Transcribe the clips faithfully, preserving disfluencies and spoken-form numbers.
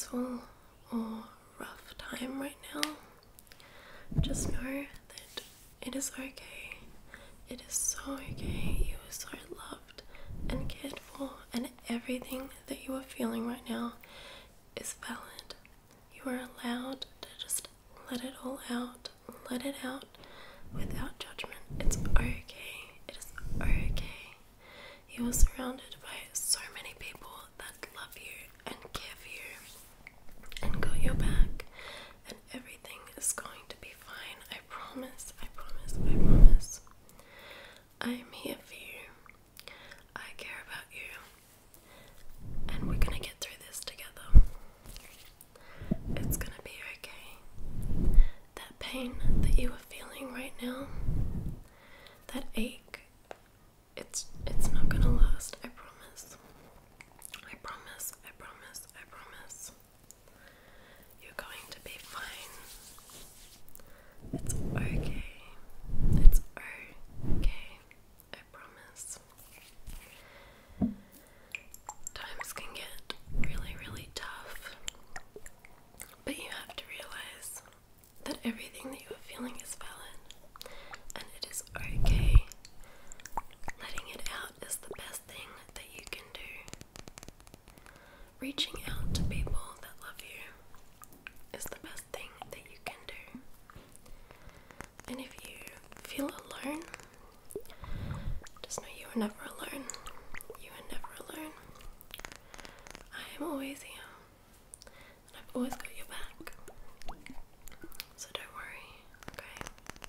stressful or rough time right now, just know that it is okay. It is so okay. You are so loved and cared for, and everything that you are feeling right now is valid. You are allowed to just let it all out. Let it out without judgment. It's okay. It is okay. You are surrounded by so many people that love you and care for you and got your back, and everything is going to be fine. I promise. I promise. I promise. I am here for you. I care about you, and we're gonna get through this together. It's gonna be okay. That pain that you are feeling right now, that ache, it's it's not gonna last. I promise. I promise. I promise. I promise. You're going to be fine. It's okay. It's okay. I promise. Times can get really, really tough, but you have to realize that everything that you are feeling is valid, and it is okay. Letting it out is the best thing that you can do. Reaching out to people that love you is the best thing that you can do. And if you feel alone, just know you are never alone. You are never alone. I am always here, and I've always got your back. So don't worry, okay?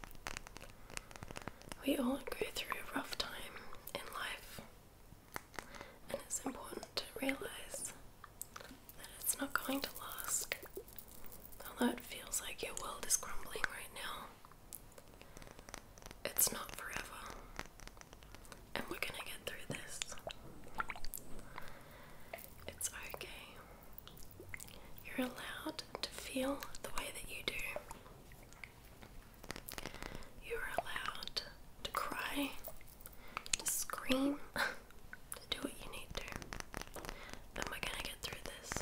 We all go through a rough time in life, and it's important to realize that it's not going to last. Although it feels like your world is crumbling right now, it's not forever, and we're gonna get through this. It's okay. You're allowed to feel the way that you do. You're allowed to cry, to scream, to do what you need to, and we're gonna get through this.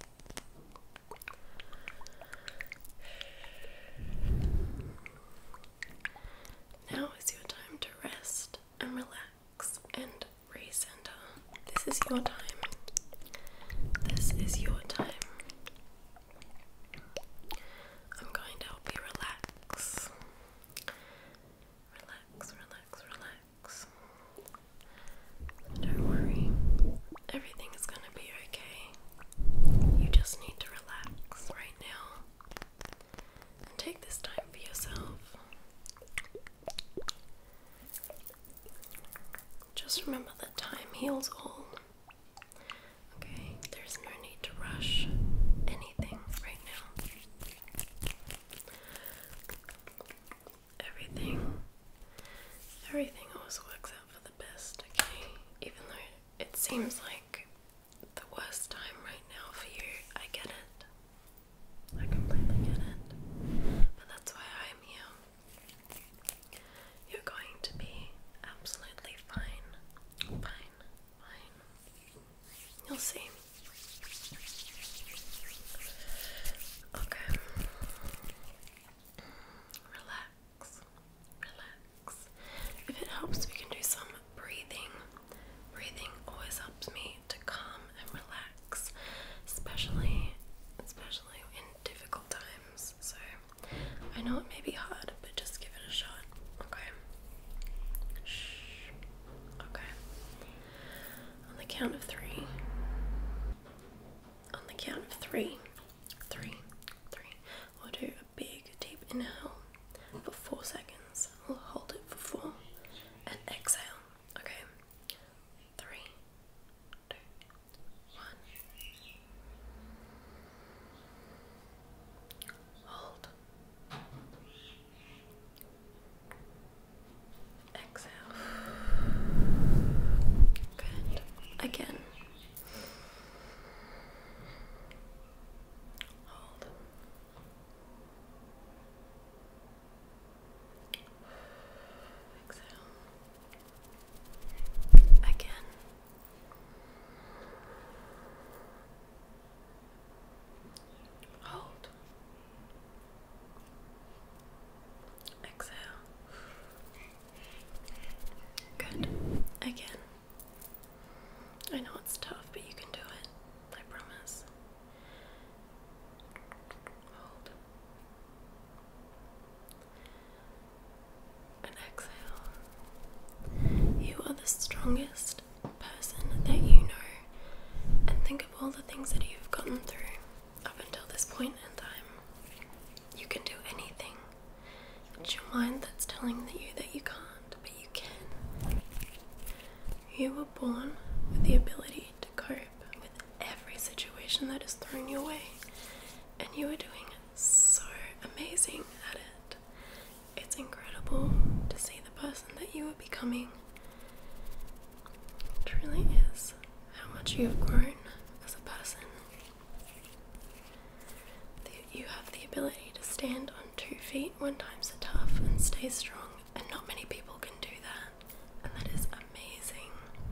Now is your time to rest and relax and recenter. This is your time. This is your time. I'm going to help you relax. Relax, relax, relax. Don't worry. Everything is going to be okay. You just need to relax right now and take this time for yourself. Just remember that time heals all. Okay? There's no need to rush anything right now. Everything, everything always works out for the best, okay? Even though it seems like the worst time right now for you, I get it. I completely get it. But that's why I'm here. You're going to be absolutely fine. Fine, fine. You'll see. Okay. Relax. Relax. If it helps, we can do some breathing. Breathing always helps me to calm and relax, especially, especially in difficult times. So I know it may be hard, but just give it a shot. Okay. Shh. Okay. On the count of three. On the count of three. Three. Three. We'll do a big deep inhale for four seconds. We'll hold it for four. And exhale. Okay. Three. Two. One. Hold. strongest person that you know, and think of all the things that you've gotten through up until this point in time. You can do anything. It's your mind that's telling you that you can't, but you can. You were born with the ability to cope with every situation that is thrown your way, and you are doing so amazing at it. It's incredible to see the person that you are becoming. It truly is how much you have grown as a person. That you have the ability to stand on two feet when times are tough and stay strong, and not many people can do that, and that is amazing.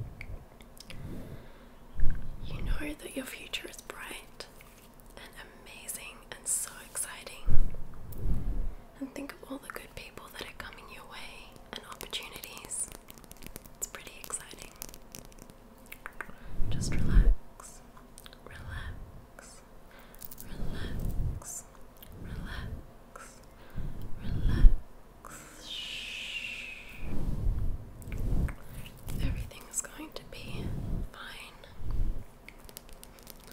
You know that your future is bright and amazing and so exciting. And think of all the good people that are coming your way and opportunities. It's pretty exciting. Just relax, relax, relax, relax, relax. Shh. Everything is going to be fine.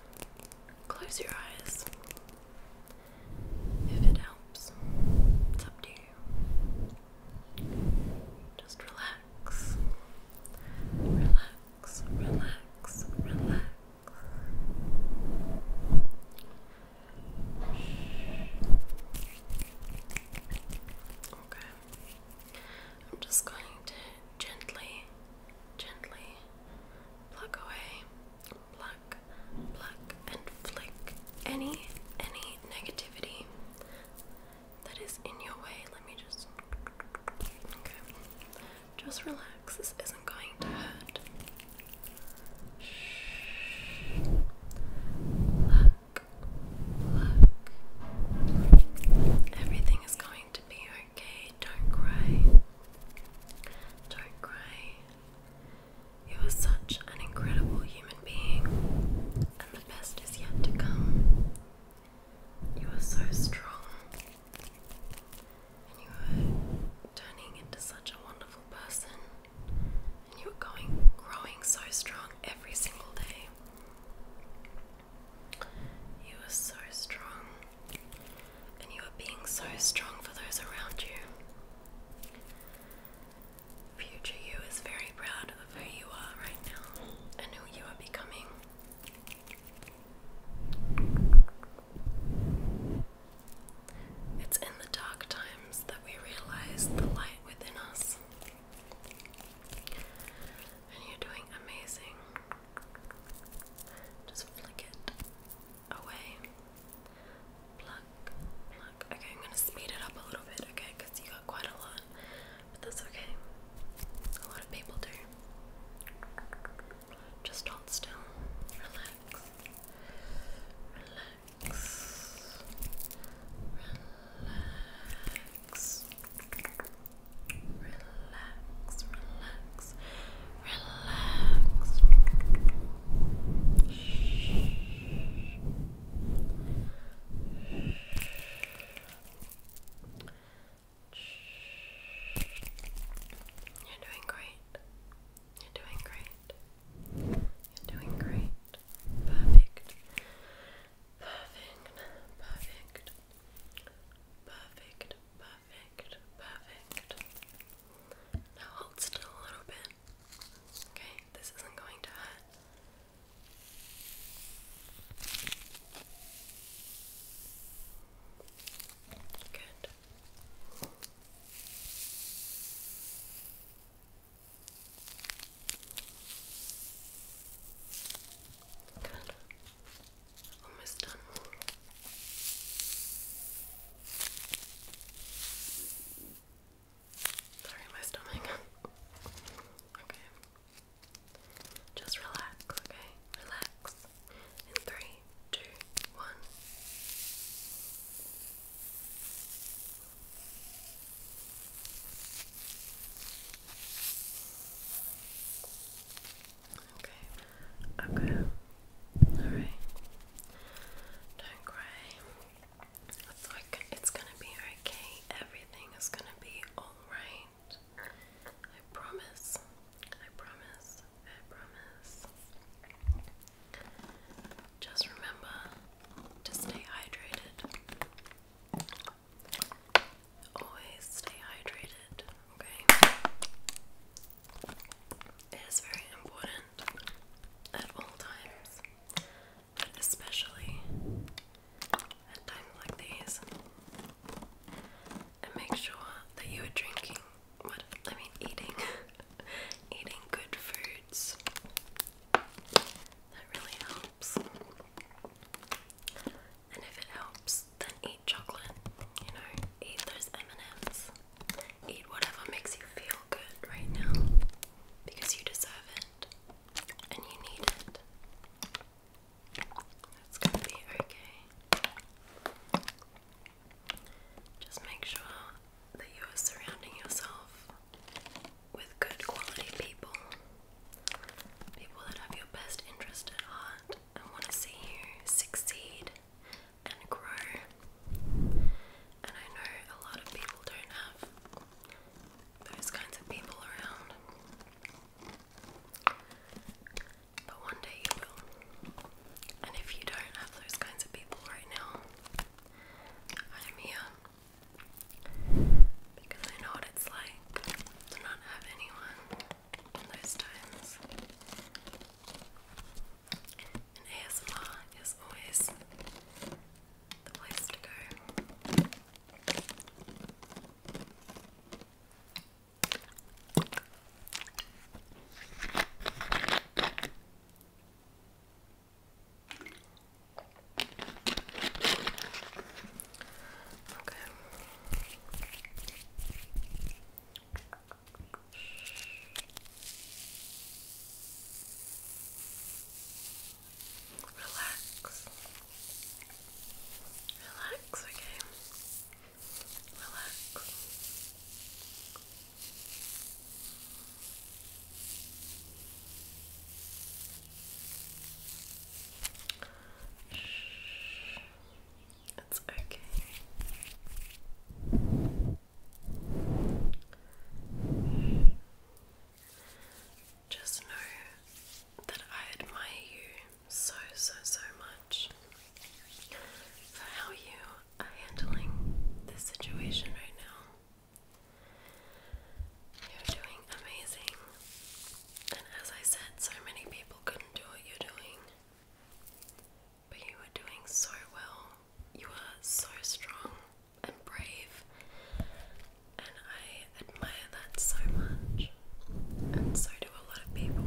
so strong and brave, and I admire that so much, and so do a lot of people.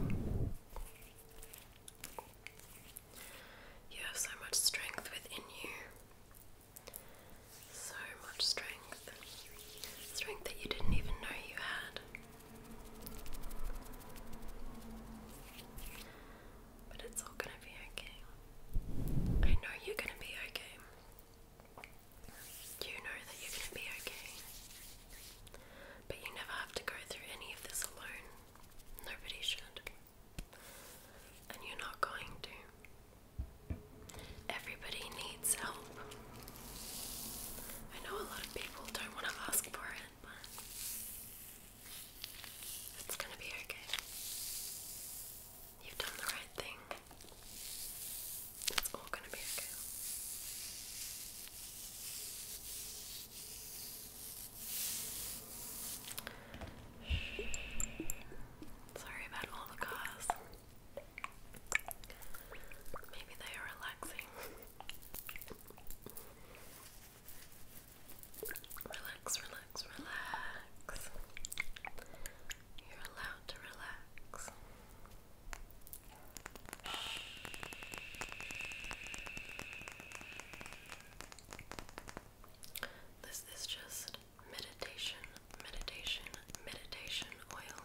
You have so much strength within you, so much strength, strength that you didn't even know you had. But it's all gonna be okay. I know you're gonna be okay. You know that you're gonna be okay. But you never have to go through any of this alone. Nobody should. And you're not going to. Everybody needs help. I know a lot of people don't want to ask for it, but it's gonna be okay. You've done the right thing. It's all gonna be okay. Sorry about all the cars. Maybe they are relaxing. Relax, relax, relax. You're allowed to relax. This is just meditation, meditation, meditation oil.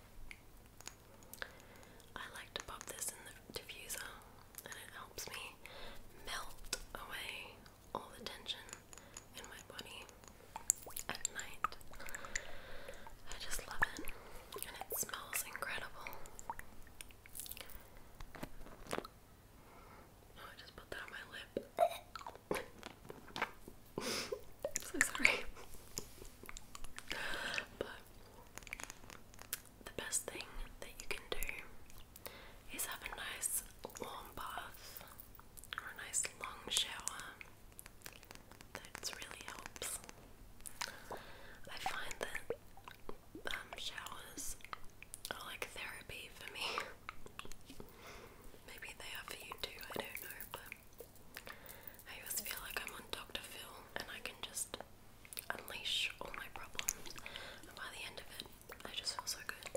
I like to pop this in the diffuser, and it helps me melt away all the tension in my body at night. I just love it, and it smells incredible. Oh, I just put that on my lip. So sorry. But the best thing that you can do is have a nice warm bath or a nice long shower. That really helps. I find that um, showers are like therapy for me. Maybe they are for you too, I don't know, but I always feel like I'm on Doctor Phil and I can just unleash all my problems, and by the end of it, I just feel so good.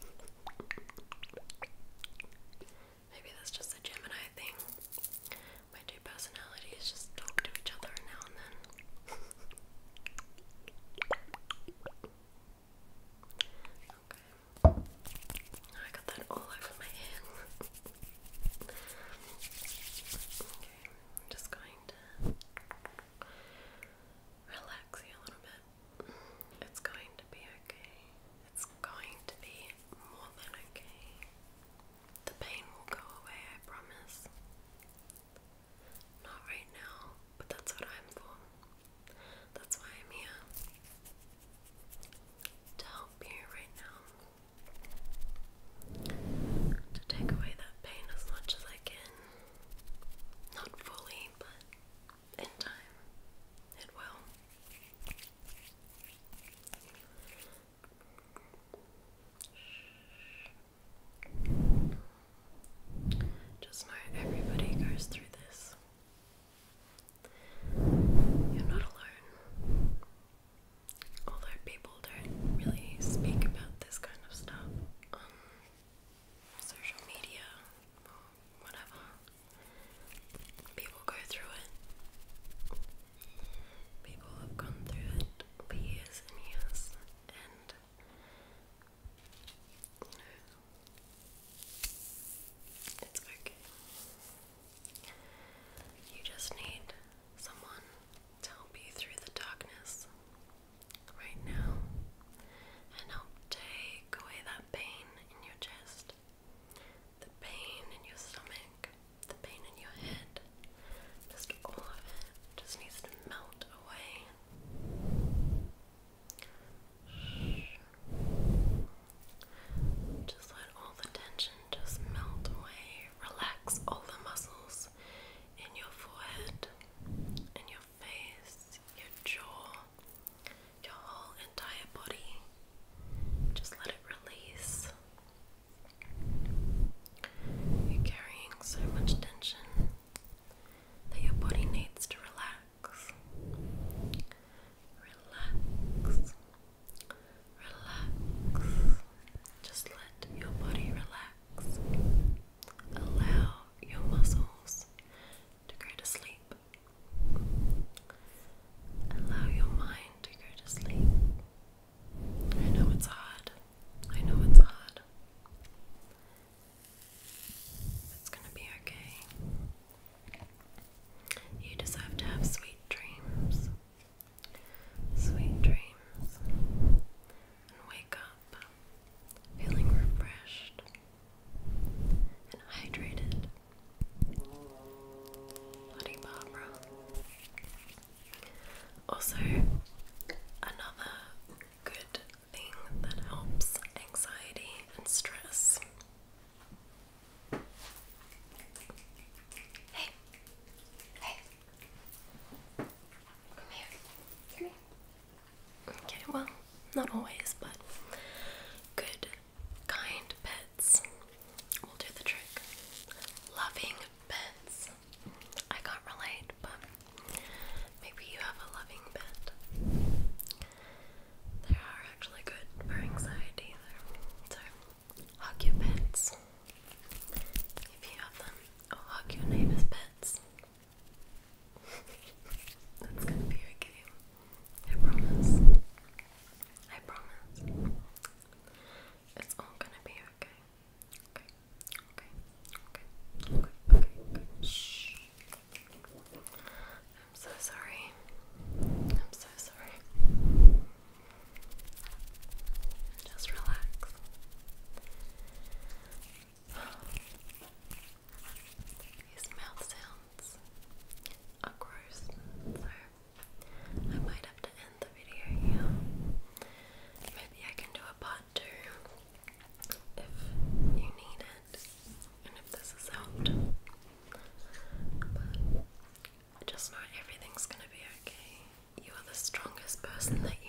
Maybe that's just a Gemini thing. My two personalities just talk to each other now and then. Okay. I got that all over my hand. Okay, I'm just going to relax you a little bit. It's going to be okay. It's going to be more than okay. The pain will go away, I promise. Not right now, but that's what I'm for. That's why I'm here. To help you right now. To take away that pain as much as I can. Not fully, but in time, it will. Just know everybody goes through this. You're not alone. Although people don't really speak about this kind of stuff on social media or whatever. People go through it. People have gone through it for years and years, and you know, it's okay. You just need someone to help you through the darkness right now and help take away that pain in your chest, the pain in your stomach, the pain in your head. Just all of it just needs to melt away. Just let all the tension just melt away. Relax all the muscles in your forehead, in your face, your jaw, your whole entire body. Just let it release. You're carrying so much tension that your body needs to relax. Also, another good thing that helps anxiety and stress. Hey, hey, come here, come here. Okay, well, not always, but good, kind pets will do the trick. Loving pets. I can't relate, but maybe you have a loving pet. They are actually good for anxiety though. So hug your pets if you have them, or hug your neighbor's pets. That's gonna be okay. I promise. I promise. It's all gonna be okay. Okay. Okay. Okay. Okay. Okay. Okay. Shh. I'm so sorry. I'm so sorry. Just relax. These mouth sounds are gross, so I might have to end the video here. Maybe I can do a part two if you need it, and if this has helped. But just know everything's gonna be okay. You are the strongest person that you